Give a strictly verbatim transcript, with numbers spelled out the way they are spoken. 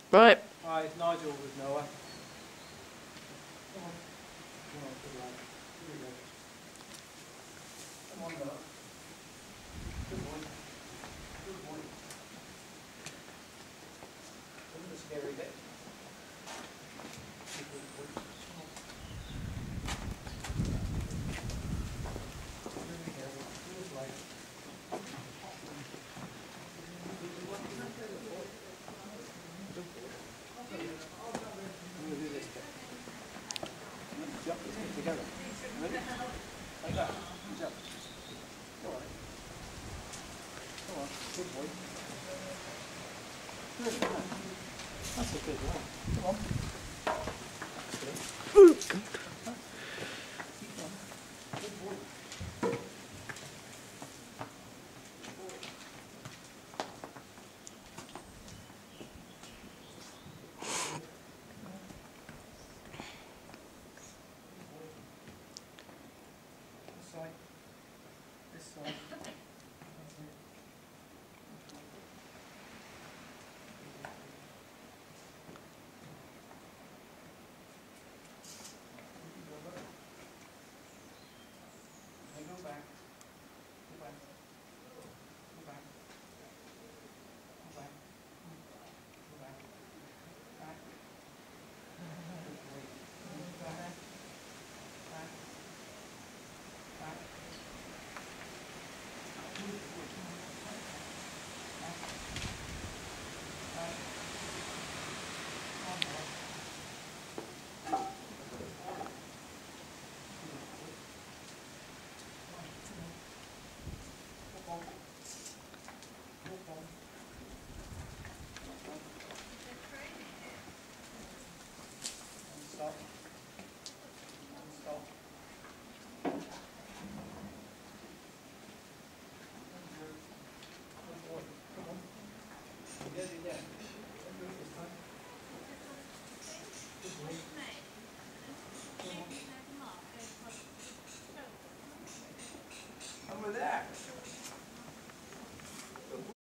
Right. Hi, it's Nigel with Noah. Come on. Come on, good lad. Here we go. Come on, Noah. Good boy. Good boy. Come on, the scary bit. Good boy. Come on. Here we go. Good boy. I'm going to do this bit. Jump this bit together. Ready? Like that. Jump. Go on. Go on. Good boy. Good. That's a good one. Come on.